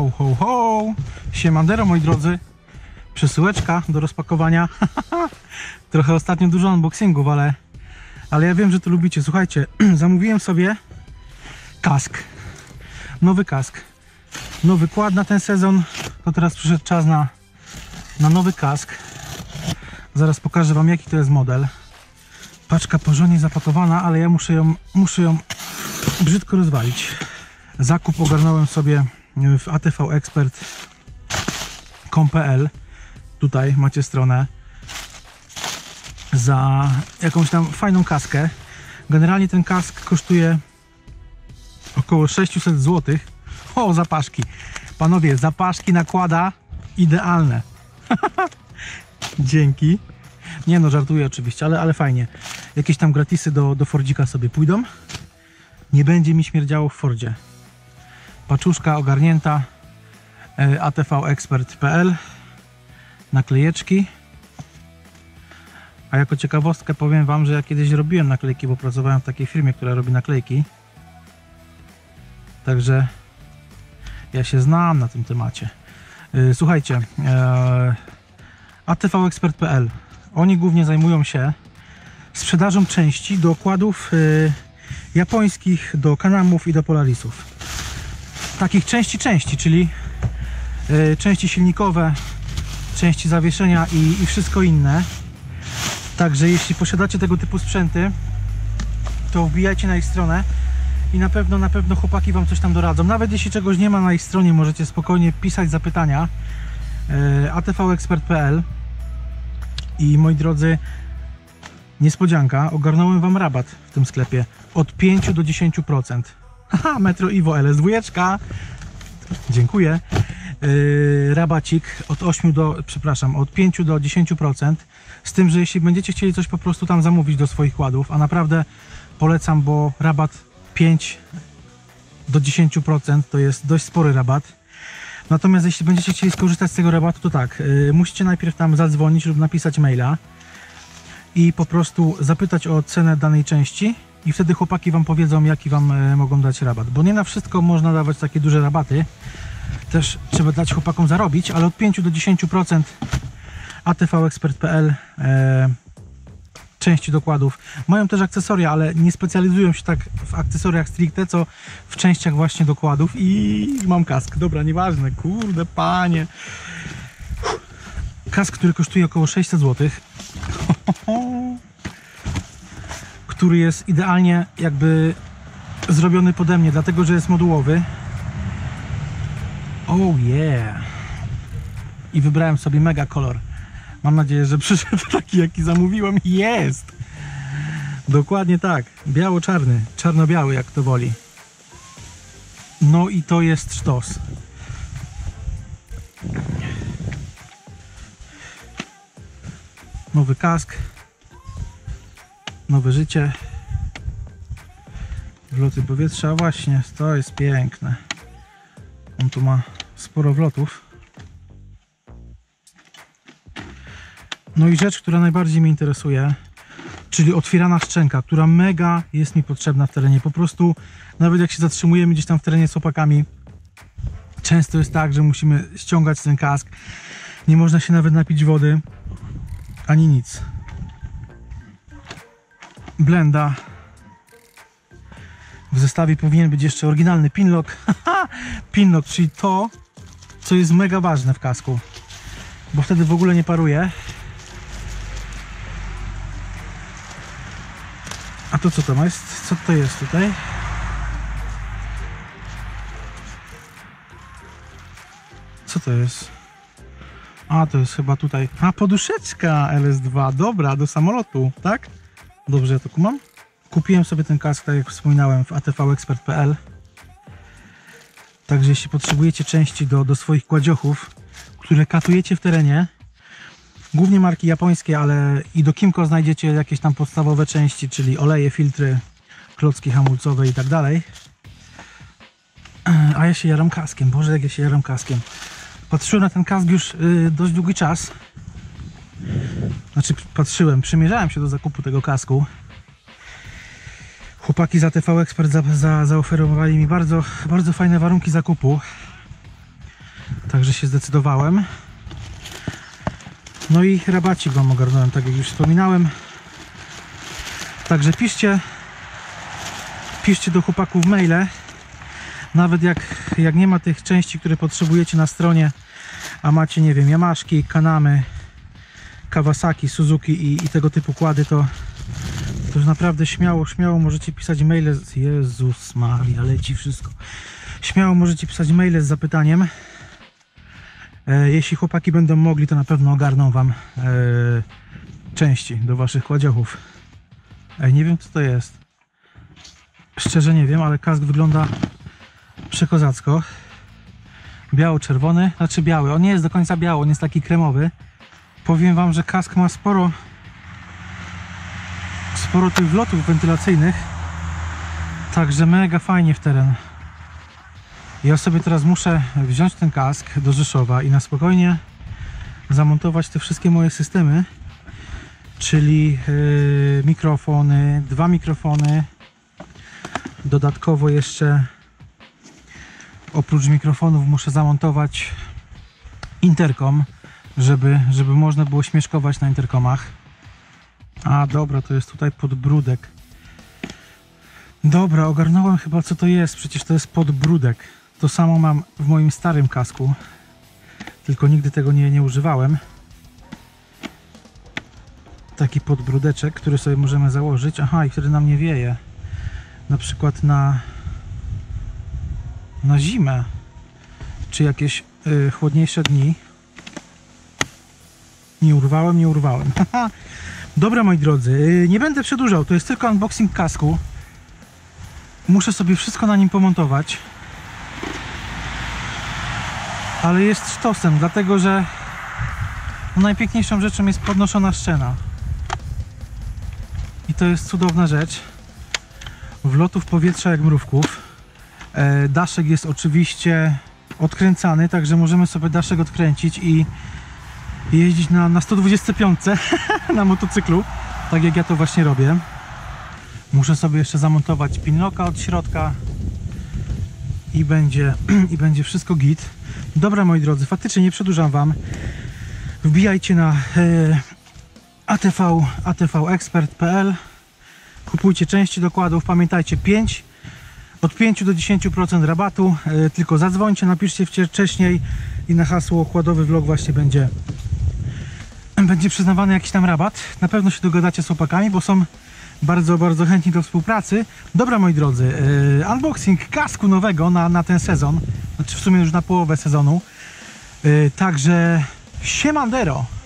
Ho, ho, ho! Siemandero, moi drodzy. Przesyłeczka do rozpakowania. Trochę ostatnio dużo unboxingów, ale ja wiem, że to lubicie. Słuchajcie, zamówiłem sobie kask. Nowy kask. Nowy kład na ten sezon. To teraz przyszedł czas na nowy kask. Zaraz pokażę wam, jaki to jest model. Paczka porządnie zapakowana, ale ja muszę ją brzydko rozwalić. Zakup ogarnąłem sobie w atvexpert.com.pl. Tutaj macie stronę za jakąś tam fajną kaskę. Generalnie ten kask kosztuje około 600 zł. O, zapaszki. Panowie, zapaszki nakłada idealne. Dzięki. Nie no, żartuję oczywiście, ale fajnie. Jakieś tam gratisy do Fordzika sobie pójdą. Nie będzie mi śmierdziało w Fordzie. Paczuszka ogarnięta. atvexpert.pl. Naklejeczki. A jako ciekawostkę powiem wam, że ja kiedyś robiłem naklejki, bo pracowałem w takiej firmie, która robi naklejki. Także ja się znam na tym temacie. Słuchajcie, atvexpert.pl. Oni głównie zajmują się sprzedażą części do okładów japońskich, do Canamów i do Polarisów. Takich części, czyli części silnikowe, części zawieszenia i wszystko inne. Także jeśli posiadacie tego typu sprzęty, to wbijajcie na ich stronę i na pewno chłopaki wam coś tam doradzą. Nawet jeśli czegoś nie ma na ich stronie, możecie spokojnie pisać zapytania. atvexpert.pl. I moi drodzy, niespodzianka, ogarnąłem wam rabat w tym sklepie od 5 do 10%. Haha, Metro Evo LS2. Dziękuję. Rabacik od 5 do 10%. Z tym, że jeśli będziecie chcieli coś po prostu tam zamówić do swoich kładów, a naprawdę polecam, bo rabat 5 do 10% to jest dość spory rabat. Natomiast jeśli będziecie chcieli skorzystać z tego rabatu, to tak, musicie najpierw tam zadzwonić lub napisać maila i po prostu zapytać o cenę danej części i wtedy chłopaki wam powiedzą, jaki wam mogą dać rabat, bo nie na wszystko można dawać takie duże rabaty, też trzeba dać chłopakom zarobić, ale od 5 do 10% atvexpert.pl. Części dokładów. Mają też akcesoria, ale nie specjalizują się tak w akcesoriach stricte, co w częściach właśnie dokładów. I mam kask. Dobra, nieważne. Kurde, panie. Kask, który kosztuje około 600 zł. Który jest idealnie jakby zrobiony pode mnie, dlatego że jest modułowy. Oh yeah. I wybrałem sobie mega kolor. Mam nadzieję, że przyszedł taki, jaki zamówiłem. Jest! Dokładnie tak. Biało-czarny. Czarno-biały, jak to woli. No i to jest sztos. Nowy kask. Nowe życie. Wloty powietrza. Właśnie, to jest piękne. On tu ma sporo wlotów. No i rzecz, która najbardziej mnie interesuje, czyli otwierana szczęka, która mega jest mi potrzebna w terenie. Po prostu, nawet jak się zatrzymujemy gdzieś tam w terenie z chłopakami, często jest tak, że musimy ściągać ten kask. Nie można się nawet napić wody, ani nic. Blenda. W zestawie powinien być jeszcze oryginalny pinlock. Pinlock, czyli to, co jest mega ważne w kasku, bo wtedy w ogóle nie paruje. A to co to jest? Co to jest tutaj? Co to jest? A, to jest chyba tutaj... A, poduszeczka LS2. Dobra, do samolotu, tak? Dobrze, ja to kumam? Kupiłem sobie ten kask, tak jak wspominałem, w atvexpert.pl. Także jeśli potrzebujecie części do swoich kładziochów, które katujecie w terenie, głównie marki japońskie, ale i do Kimco znajdziecie jakieś tam podstawowe części, czyli oleje, filtry, klocki hamulcowe i tak dalej. A ja się jaram kaskiem. Boże, jak ja się jaram kaskiem. Patrzyłem na ten kask już dość długi czas. Znaczy przymierzałem się do zakupu tego kasku. Chłopaki z ATV Expert zaoferowali mi bardzo fajne warunki zakupu. Także się zdecydowałem. No i rabacik wam ogarnąłem, tak jak już wspominałem. Także piszcie do chłopaków maile. Nawet jak nie ma tych części, które potrzebujecie na stronie, a macie, nie wiem, Yamaszki, Kanamy, Kawasaki, Suzuki i tego typu kłady, to już naprawdę śmiało możecie pisać maile. Jezus Maria, leci wszystko. Śmiało możecie pisać maile z zapytaniem. Jeśli chłopaki będą mogli, to na pewno ogarną wam części do waszych kładziochów. Nie wiem, co to jest. Szczerze nie wiem, ale kask wygląda przekozacko. Biało-czerwony, znaczy biały. On nie jest do końca biały, on jest taki kremowy. Powiem wam, że kask ma sporo tych wlotów wentylacyjnych. Także mega fajnie w teren. Ja sobie teraz muszę wziąć ten kask do Rzeszowa i na spokojnie zamontować te wszystkie moje systemy, czyli mikrofony, 2 mikrofony, dodatkowo jeszcze oprócz mikrofonów muszę zamontować interkom, żeby można było śmieszkować na interkomach. A dobra, to jest tutaj podbródek. Dobra, ogarnąłem chyba, co to jest. Przecież to jest podbródek. To samo mam w moim starym kasku, tylko nigdy tego nie używałem. Taki podbródeczek, który sobie możemy założyć. Aha, i wtedy nam nie wieje. Na przykład na zimę, czy jakieś chłodniejsze dni. Nie urwałem. Dobra, moi drodzy, nie będę przedłużał. To jest tylko unboxing kasku. Muszę sobie wszystko na nim pomontować. Ale jest sztosem, dlatego że najpiękniejszą rzeczą jest podnoszona szczena. I to jest cudowna rzecz. Wlotów powietrza jak mrówków. Daszek jest oczywiście odkręcany, także możemy sobie daszek odkręcić i jeździć na 125 na motocyklu, tak jak ja to właśnie robię. Muszę sobie jeszcze zamontować pinlocka od środka i będzie wszystko git. Dobra, moi drodzy, faktycznie nie przedłużam wam. Wbijajcie na atvexpert.pl, kupujcie części dokładów, pamiętajcie, od 5 do 10% rabatu, tylko zadzwońcie, napiszcie wcześniej i na hasło okładowy vlog właśnie będzie przyznawany jakiś tam rabat. Na pewno się dogadacie z chłopakami, bo są bardzo, bardzo chętni do współpracy. Dobra, moi drodzy, unboxing kasku nowego na ten sezon, znaczy w sumie już na połowę sezonu. Także siemandero!